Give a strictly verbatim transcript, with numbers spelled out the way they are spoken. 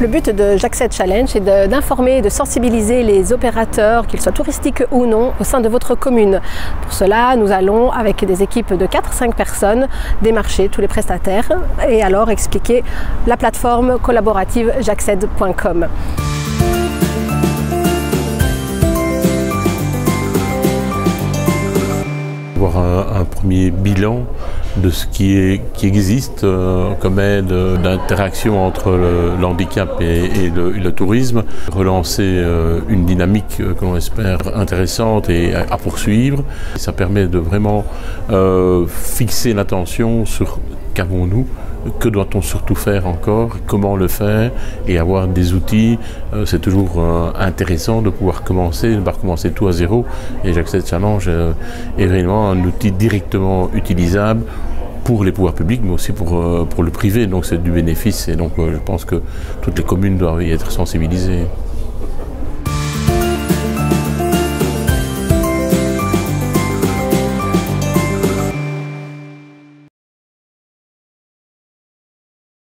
Le but de J'accède Challenge est d'informer et de sensibiliser les opérateurs, qu'ils soient touristiques ou non, au sein de votre commune. Pour cela, nous allons, avec des équipes de quatre à cinq personnes, démarcher tous les prestataires et alors expliquer la plateforme collaborative j'accède point com. Avoir un, un premier bilan de ce qui, est, qui existe euh, comme aide d'interaction entre le, le handicap et, et, le, et le tourisme, relancer euh, une dynamique euh, que l'on espère intéressante et à, à poursuivre. Ça permet de vraiment euh, fixer l'attention sur qu'avons-nous, que doit-on surtout faire encore, comment le faire et avoir des outils. Euh, c'est toujours euh, intéressant de pouvoir commencer, de ne pas recommencer tout à zéro. Et J'accède Challenge euh, est réellement un outil directement utilisable pour les pouvoirs publics, mais aussi pour, euh, pour le privé. Donc c'est du bénéfice et donc euh, je pense que toutes les communes doivent y être sensibilisées.